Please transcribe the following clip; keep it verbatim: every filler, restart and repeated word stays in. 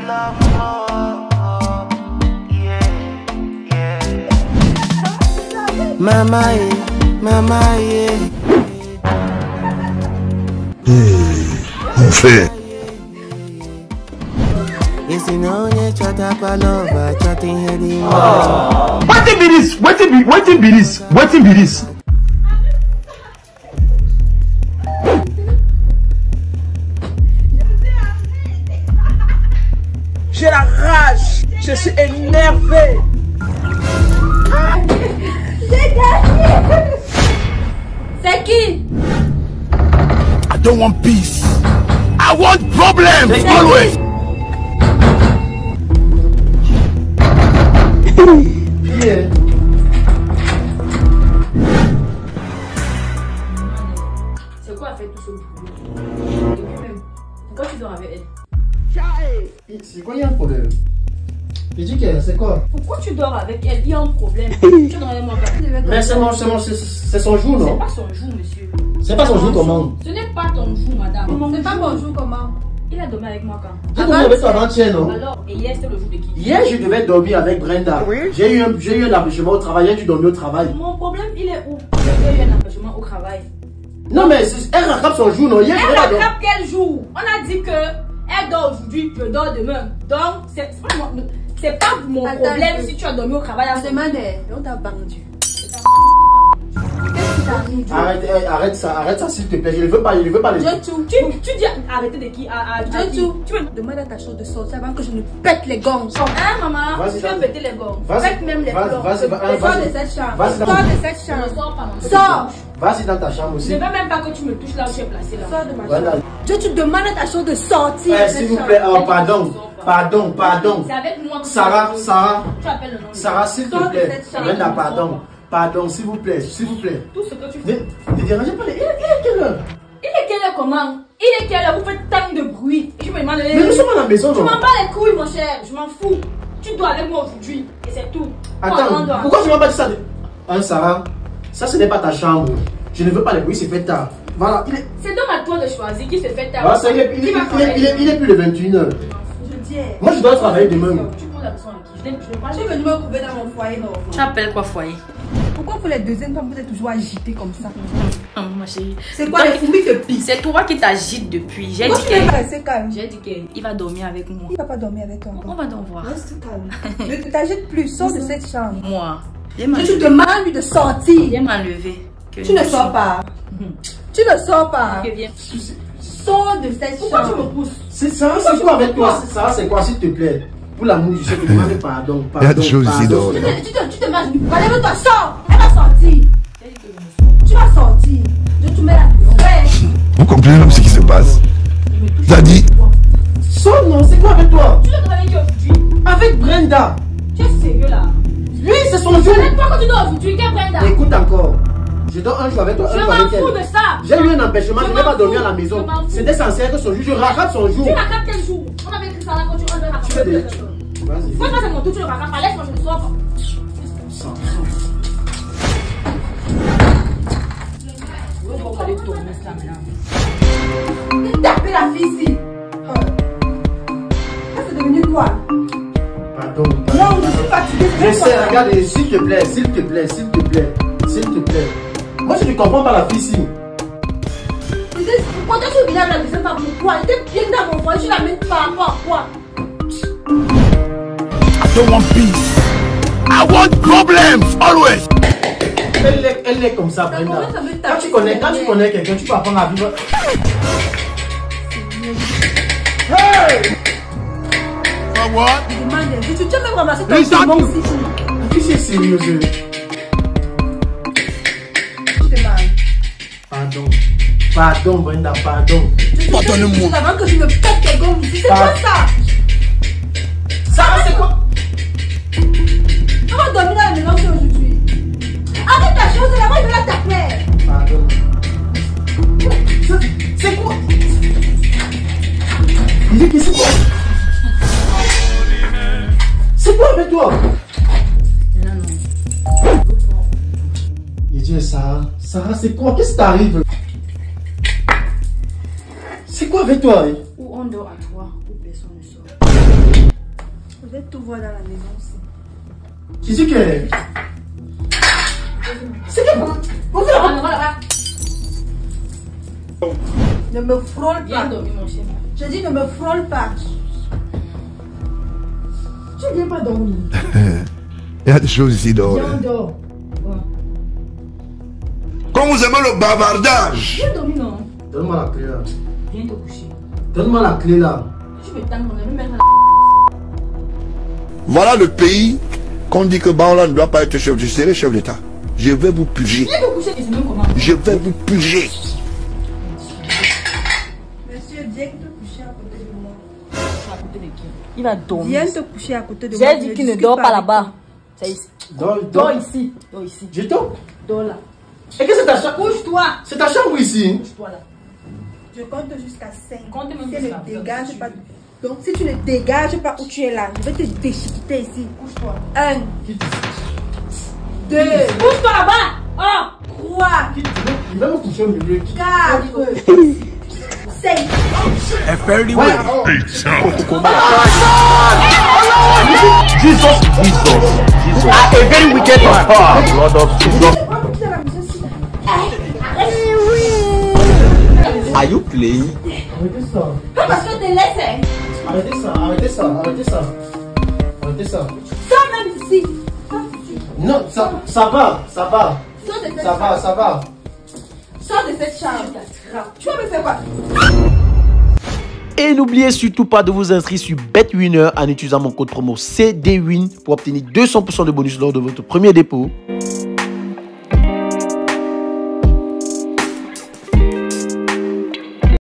love more. Yeah, yeah. Mama, yeah, mama, yeah. On fait. Yes, you know, you chat up all over, chatting heading. What be this? What be? What be this? What be this? J'ai la rage, je suis énervé. J'ai gagné. C'est qui? I don't want peace. I want problems always. Yeah. C'est quoi fait tout ce bruit? Et puis même, pourquoi tu dors avec elle? C'est quoi, il y a un problème? J'ai dit que c'est quoi? Pourquoi tu dors avec elle? Il y a un problème. Tu dors avec moi. Mais c'est mon, c'est mon, c'est son jour, non? C'est pas son jour, monsieur. C'est pas son jour comment? Ce n'est pas ton jour, madame. C'est pas mon jour comment? Il a dormi avec moi quand? J'ai dormi avec toi avant-hier, non? Alors, et hier c'était le jour de qui? Hier, je devais dormir avec Brenda. Oui. J'ai eu un, j'ai eu un empêchement au travail. Hier, tu dormis au travail. Mon problème, il est où? J'ai eu un empêchement au travail. Non, mais elle rattrape son jour, non? Hier, elle rattrape quel jour? On a dit que elle dort aujourd'hui, je dors demain. Donc, c'est pas mon Attends, problème si tu as dormi au travail. Je demande, on t'a vendu. Arrête, arrête ça, arrête ça s'il te plaît. Je ne veux pas, je ne veux pas les. Je tout. Tu, tu dis arrêter de qui? À, à, je tout. Tu me demandes à ta chose de sortir avant que je ne pète les gonds. Hein, maman? Tu veux péter les gonds. Pète même les plombs. Sors de cette chambre. Sors de cette chambre. Ne sors pas. Sors. Vas-y dans ta chambre aussi. Je ne veux même pas que tu me touches là où tu es placé là. Sors de ma chambre. Je te demande à ta chose de sortir. Eh, s'il vous plaît, oh, pardon. Pardon, pardon. C'est avec moi que Sarah, Sarah. Tu appelles le nom. Sarah, s'il te plaît. Brenda, pardon. Pardon, s'il vous plaît, s'il vous plaît. Tout ce que tu fais. Ne dérangez pas les. Il est quelle heure? Il est quelle heure comment? Il est quelle heure? Vous faites tant de bruit. Je me demande. Mais nous sommes à la maison, non? Je m'en bats les couilles, mon cher. Je m'en fous. Tu dois avec moi aujourd'hui. Et c'est tout. Attends, pourquoi tu m'as pas dit ça? Hein, Sarah? Ça, ce n'est pas ta chambre. Je ne veux pas les bruits, c'est fait tard. Voilà. Il est... C'est donc à toi de choisir qui se fait tard. Voilà, il, est, il, est, il, est, il, est, il est plus de vingt et une heures. Je dis. Moi, je dois travailler demain. Tu prends la personne à qui? Je n'ai pas. Je suis venue me trouver dans mon foyer. Non. Tu appelles quoi foyer? Pourquoi pour les deuxièmes femmes vous êtes toujours agitées comme ça? Oh, ma chérie. C'est quoi les fourmis te piquent? C'est toi qui t'agites depuis. J'ai dit que. J'ai dit qu'il va dormir avec moi. Il va pas dormir avec toi. On va donc voir. Reste calme. Ne t'agite plus, sors de cette chambre. Moi. Je te demande de sortir. Viens m'enlever. Tu ne sors pas. Tu ne sors pas. Ok, viens. Sors de cette Pourquoi chambre. tu me pousses? C'est ça, c'est quoi avec toi? Ça, c'est quoi, s'il te plaît? Pour l'amour du ciel, je te demande pardon. Il y a des choses ici dehors. Tu te, tu te marches. Lève-toi, sors. Elle va sortir. Tu vas sortir. Je te mets la ouais. Vous comprenez même ce qui se passe? T'as dit? Sors, non, c'est quoi avec toi? Tu dois avec qui aujourd'hui? Avec Brenda. Tu es sérieux là? Lui, c'est son jour. Même pas quand tu dors aujourd'hui, qu'est Brenda? Écoute encore. Je dors un jour avec toi, un jour avec elle. Je m'en fous de ça. J'ai eu un empêchement, je n'ai pas dormi à la maison. C'était censé être son jour, je rattrape son jour. Tu rattrapes quel jour? On avait écrit ça là quand tu enlèves la Tu veux des... Vas-y. Moi, c'est mon tour, tu le rattrapes. Laisse-moi, je ne sors pas. Sors, sors. Tapez la fille ici. Ça c'est devenu quoi? Pardon. Non, je suis fatiguée. Je sais, regarde, s'il te plaît, s'il te plaît, s'il te plaît, s'il te plaît. Moi, je ne comprends pas la fille ici. Quand tu es venu à la deuxième fois, pourquoi? Elle était bien dans mon foyer, je l'amène par rapport à quoi? I don't want peace. I want problems always. Elle est, elle est comme ça, Brenda. Quand tu connais, quand tu connais quelqu'un, tu peux apprendre à vivre. Hey! For what? Je tu as même ramassé ton jambon ici. Qui c'est sérieux? Je te demande. Pardon. Pardon, Brenda, pardon. Pardonne-moi. Avant que je me pète tes gommes ici, c'est quoi ça? Sarah, c'est quoi? On va dormir dans la maison aujourd'hui. Arrête ta chose là, moi je vais la taper. Pardon. C'est quoi? Il dit que c'est quoi? C'est quoi avec toi? Non, non. Il dit Sarah, Sarah, c'est quoi? Qu'est-ce qui t'arrive? C'est quoi avec toi? Hein? Ou on dort à trois, ou personne ne sort. vais tout voir dans la maison aussi. Tu dis que. C'est que bon. On fait la. Ne me frôle Viens pas. dormir, mon chien. Je dis ne me frôle pas. Tu viens pas dormir. Il y a des choses ici dehors. Viens, dors. Ouais. Quand vous aimez le bavardage, Viens dormir, non. Donne-moi la clé là. Viens te coucher. Donne-moi la clé là. Tu me tends, on va me mettre la. voilà le pays qu'on dit que Baola ne doit pas être chef. Je serai chef d'État. Je vais vous purger. Viens te coucher, et c'est même comment. Je vais vous purger. Monsieur, viens te coucher à côté de moi. À côté de qui? Il va dormir. Viens te coucher à côté de moi. J'ai dit qu'il ne dort pas là-bas. C'est ici. Dors, Dors dors. ici. Dors ici. Je dors. Dors là. Et que c'est ta chambre? Couche-toi. C'est ta chambre ici? Couche-toi là. Je compte jusqu'à cinq. Compte même Si jusqu'à ne vingt, dégage si pas. tu Donc si tu ne dégages pas où tu es là, je vais te déchiqueter ici. Couche-toi. Un, deux, Couche-toi là-bas. Oh. trois, Il va me coucher au milieu. quatre, cinq. Ouais. Jesus, Jesus, Jesus. Ah, a very wicked man. Ah, Lord of Jesus. Are you playing? Arrêtez ça. Parce que te laisse. Arrêtez ça. Arrêtez ça. Arrêtez ça. Arrêtez ça. Sors même ici. Non, ça, ça va. Ça va. Sors de cette Ça va. chambre. Ça va. Sors de cette chambre. Tu vas me faire quoi? Et n'oubliez surtout pas de vous inscrire sur BetWinner en utilisant mon code promo C D Win pour obtenir deux cents pour cent de bonus lors de votre premier dépôt.